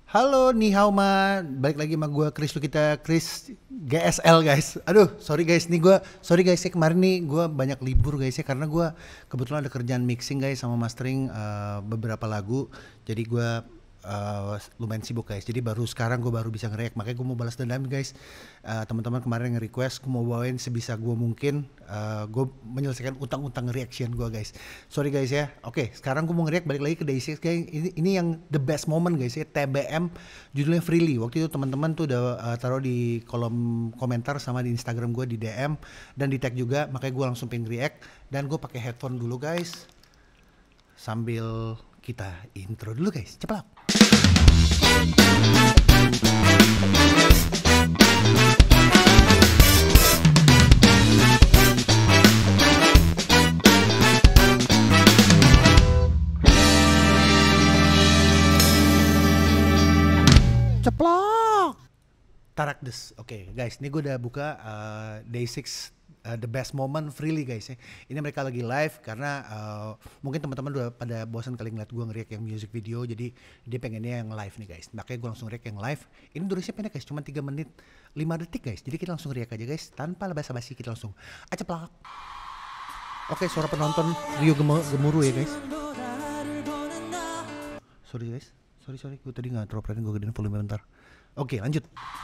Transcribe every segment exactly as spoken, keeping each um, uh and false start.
Halo, ni hao ma, balik lagi sama gue Chris kita Chris G S L guys. Aduh, sorry guys, nih gue sorry guys ya kemarin nih gue banyak libur guys ya karena gue kebetulan ada kerjaan mixing guys sama mastering uh, beberapa lagu. Jadi gue uh, lumayan sibuk guys. Jadi baru sekarang gue baru bisa nge-react, makanya gue mau balas dendam guys. Uh, teman-teman kemarin nge-request gue mau bawain sebisa gue mungkin. Uh, gue menyelesaikan utang-utang reaction gue guys. Sorry guys ya. Oke, sekarang gue mau nge-react balik lagi ke Day six guys. Ini, ini yang the best moment guys ya. T B M judulnya Freely. Waktu itu teman-teman tuh udah uh, taruh di kolom komentar sama di Instagram gue di D M dan di tag juga. Makanya gue langsung pengen react dan gue pakai headphone dulu guys. Sambil kita intro dulu guys. Cepat. Ceplok. Tarakdes. Oke okay, guys, ini gue udah buka uh, Day six uh, The Best Moment Freely guys ya. Ini mereka lagi live karena uh, mungkin teman-teman udah pada bosan kali ngeliat gue nge-react yang music video, jadi dia pengennya yang live nih guys. Makanya gue langsung react yang live. Ini durasinya pendek guys, cuma tiga menit lima detik guys. Jadi kita langsung react aja guys, tanpa basa-basi kita langsung aceplak. Oke, okay, suara penonton Rio Gem- gemuruh ya guys. Sorry guys. Sorry sorry, gue tadi nggak terlalu perhatian, gue gedein volume bentar. Oke, lanjut.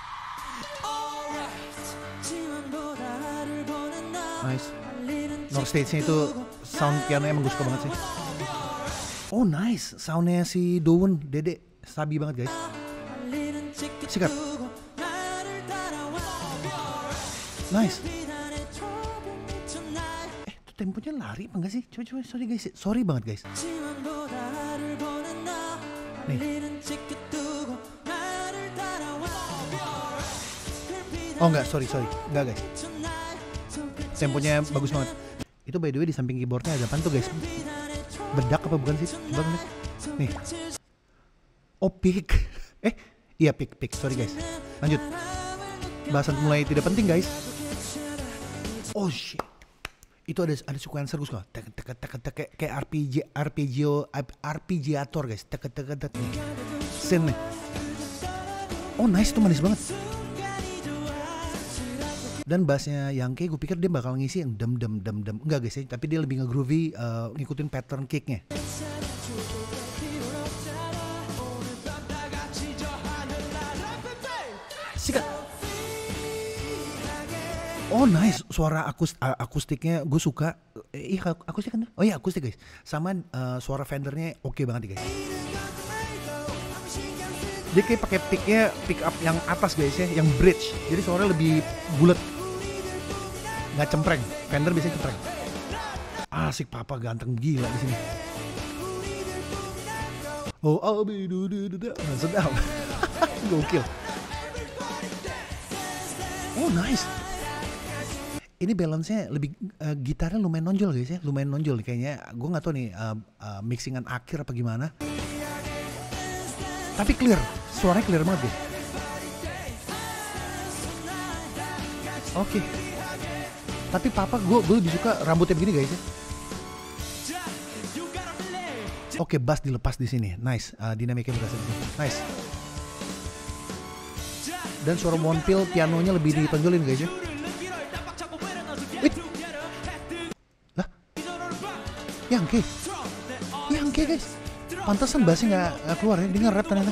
Nice. North Stage-nya itu sound piano emang gue suka banget sih. Oh nice, soundnya si Dowoon, Dede, sabi banget guys. Sikat. Nice. Eh, itu temponya lari apa enggak sih? Coba coba, sorry guys, sorry banget guys. Nih. Oh enggak, sorry sorry, enggak guys. Temponya bagus banget. Itu by the way di samping keyboardnya ada apa tuh guys? Bedak apa bukan sih? Coba lihat. Nih. Oh pick. Eh, iya pick pick. Sorry guys. Lanjut. Bahasan mulai tidak penting guys. Oh shit. Itu ada ada sequencer gue suka. Tek tek tek tek kayak R P G R P G R P G ator guys. Tek tek tek tek. Scene nih. Oh nice, tuh manis banget. Dan bassnya Yangke gue pikir dia bakal ngisi yang dem dem dem dem. Enggak guys ya, tapi dia lebih nge-groovy uh, ngikutin pattern kicknya. Sikat. Oh nice, suara akust uh, akustiknya gue suka. Eh, iya akustik kan? Oh iya akustik guys. Sama uh, suara Fendernya oke okay banget guys. Dia kayak pakai picknya pick up yang atas guys ya, yang bridge. Jadi suaranya lebih bulat. Nggak cempreng, Fender biasanya cempreng. Asik, papa ganteng gila di sini. Oh, I'll be do do do do. Sedap. Gokil. Oh, nice. Ini balance-nya lebih uh, gitarnya lumayan nonjol guys ya, lumayan nonjol kayaknya. Gue nggak tahu nih uh, uh, mixingan akhir apa gimana. Tapi clear, suaranya clear banget guys. Oke. Okay. Tapi papa gue gue lebih suka rambutnya begini guys ya. Oke, okay, bass dilepas di sini. Nice, uh, dinamiknya berasa di sini. Nice. Dan suara monpil pianonya lebih ditonjolin guys ya. Wait. Lah. Yangke. Yangke guys. Pantesan bassnya nggak keluar ya. Dia nge-rap ternyata.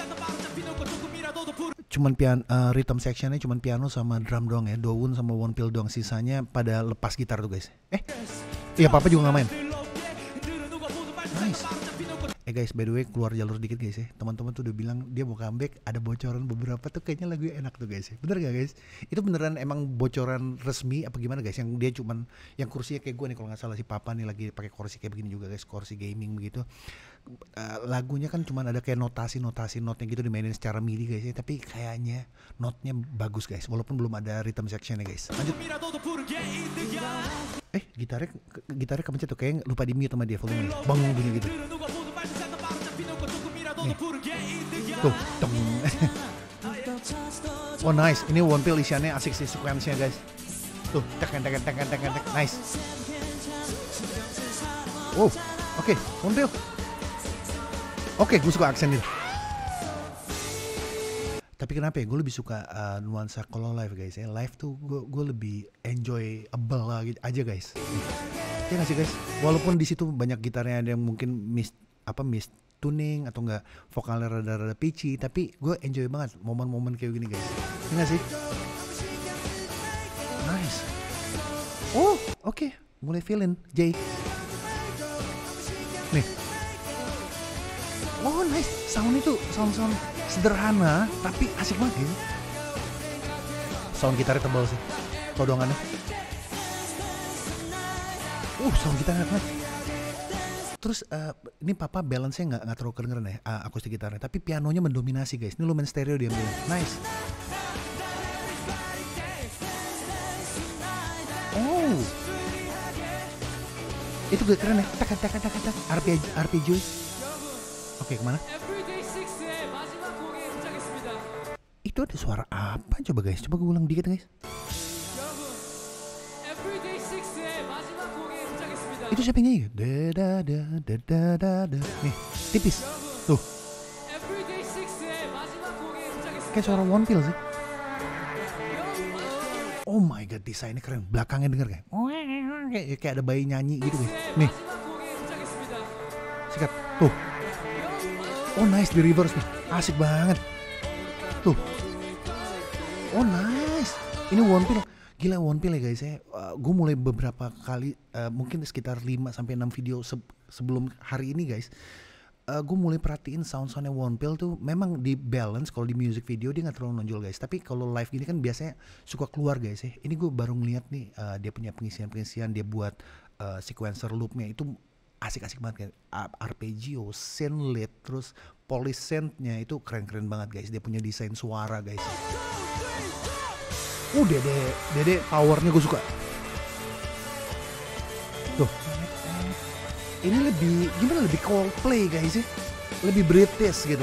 Cuman pian uh, rhythm sectionnya cuman piano sama drum doang ya, Dowoon sama Wonpil doang, sisanya pada lepas gitar tuh guys. Eh, iya papa juga nggak main. Nice. Eh guys, by the way keluar jalur dikit guys ya. Teman-teman tuh udah bilang dia mau comeback, ada bocoran beberapa tuh kayaknya lagu enak tuh guys ya. Bener gak guys? Itu beneran emang bocoran resmi apa gimana guys? Yang dia cuman yang kursinya kayak gue nih kalau nggak salah, si papa nih lagi pakai kursi kayak begini juga guys, kursi gaming begitu. Uh, lagunya kan cuman ada kayak notasi-notasi notnya gitu dimainin secara MIDI guys ya, tapi kayaknya notnya bagus guys walaupun belum ada rhythm sectionnya guys. Lanjut. Eh gitarnya gitarnya kepencet tuh, kayak lupa di mute sama dia volume bang bunyi gitu. Nih. Tuh teng. Oh nice, ini Wonpil isiannya asik sih sequence-nya guys. Tuh tekan tekan tekan tekan tekan nice. Wow, oke okay, Wonpil. Oke, gue suka aksen itu. Tapi kenapa ya? Gue lebih suka uh, nuansa kalau live guys ya. Live tuh gue gue lebih enjoyable lah gitu aja guys. Ya nggak sih guys? Walaupun di situ banyak gitarnya ada yang mungkin miss apa miss tuning atau enggak vokalnya rada-rada pitchy, tapi gue enjoy banget momen-momen kayak gini guys. Ya nggak sih? Nice. Oh, oke. Okay. Mulai feeling Jay. Nih. Oh, nice. Sound itu sound-sound sederhana tapi asik banget gitu. Sound gitarnya tebal sih. Todongannya. Uh, sound gitarnya enak banget. Terus uh, ini papa balance-nya nggak nggak terlalu kedengeran ya uh, akustik gitarnya, tapi pianonya mendominasi guys. Ini lumayan stereo dia ambil. Nice. Oh, itu gue keren ya. Tak tak tak tak tak. Arpeggi arpeggi. Oke, kemana? Itu ada suara apa coba guys? Coba gue ulang dikit guys. Itu siapa yang nyanyi? Da da da da da da. Nih, tipis. Tuh. Kayak suara One Pill sih. Oh my god, desainnya keren. Belakangnya denger kayak kayak, kayak ada bayi nyanyi gitu guys. Nih. Sikat. Tuh. Oh nice di reverse nih. Asik banget. Tuh. Oh nice. Ini One Pill. Gila One Pill ya guys ya. Uh, gue mulai beberapa kali uh, mungkin sekitar lima sampai enam video se sebelum hari ini guys. Uh, gue mulai perhatiin sound-soundnya One Pill tuh memang di balance. Kalau di music video dia gak terlalu nonjol guys. Tapi kalau live gini kan biasanya suka keluar guys ya. Ini gue baru ngeliat nih uh, dia punya pengisian-pengisian. Dia buat uh, sequencer loopnya itu asik-asik banget kan. Arpeggio, synth lead, terus polish synth-nya itu keren-keren banget guys. Dia punya desain suara guys. Uh, dede, dede powernya gue suka. Tuh. Ini lebih, gimana lebih Coldplay guys sih. Lebih British gitu.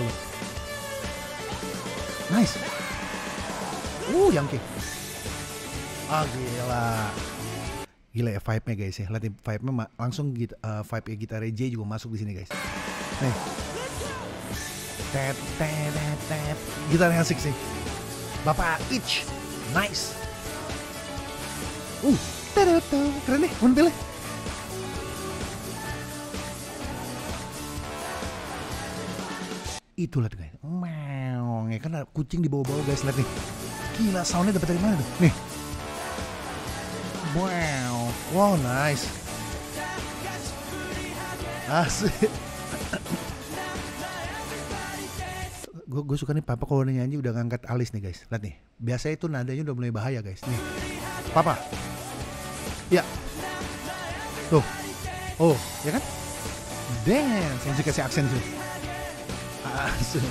Nice. Uh, Yankee. Ah, gila. Gila ya vibe-nya guys ya. Lihat nih vibe-nya langsung git uh, vibe-nya gitar J juga masuk di sini guys. Nih. Tet tet tet tet. Gitarnya asik sih. Bapak Itch. Nice. Uh, tada, keren nih, One Pill. Itu lihat guys, meong, ya kan ada kucing di bawah-bawah guys, lihat nih. Gila, soundnya dapat dari mana tuh? Nih. Wow, wow nice. Asik. Gue gue suka nih papa kalau nyanyi udah ngangkat alis nih guys. Lihat nih. Biasanya itu nadanya udah mulai bahaya guys. Nih. Papa. Ya. Tuh. Oh, ya kan? Dance. Langsung kasih aksen tuh. Asik.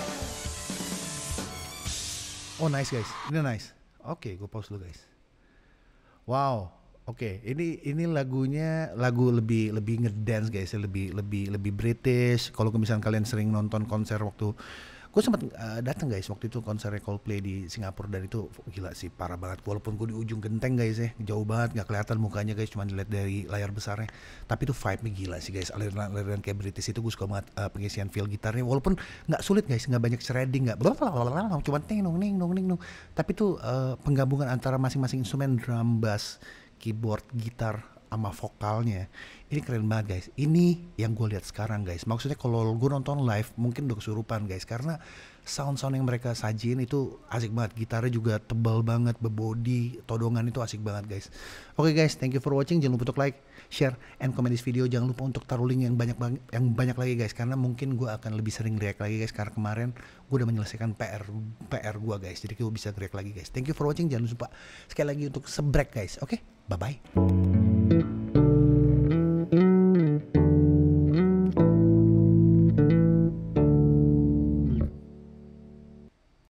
Oh nice guys. Ini nice. Oke, gue pause dulu guys. Wow. Oke, okay, ini ini lagunya lagu lebih lebih ngedance guys, lebih lebih lebih British. Kalau misalnya kalian sering nonton konser waktu gue sempat uh, datang guys waktu itu konser Coldplay di Singapura, dan itu gila sih parah banget. Walaupun gue di ujung genteng guys ya, jauh banget nggak kelihatan mukanya guys, cuma dilihat dari layar besarnya. Tapi itu vibe-nya gila sih guys, aliran-aliran kayak British itu gue suka banget uh, pengisian feel gitarnya. Walaupun nggak sulit guys, nggak banyak shredding, nggak blablabla, cuma ting nong ning nong ning nong. Tapi tuh uh, penggabungan antara masing-masing instrumen, drum, bass, keyboard, gitar, sama vokalnya ini keren banget guys. Ini yang gue lihat sekarang guys. Maksudnya kalau gue nonton live mungkin udah kesurupan guys, karena sound-sound yang mereka sajin itu asik banget. Gitarnya juga tebal banget, bebody, todongan itu asik banget guys. Oke okay guys, thank you for watching. Jangan lupa untuk like, share, and comment this video. Jangan lupa untuk taruh link yang banyak yang banyak lagi guys, karena mungkin gue akan lebih sering react lagi guys, karena kemarin gue udah menyelesaikan P R P R gue guys, jadi gue bisa react lagi guys. Thank you for watching. Jangan lupa sekali lagi untuk subscribe guys. Oke, okay? Bye bye.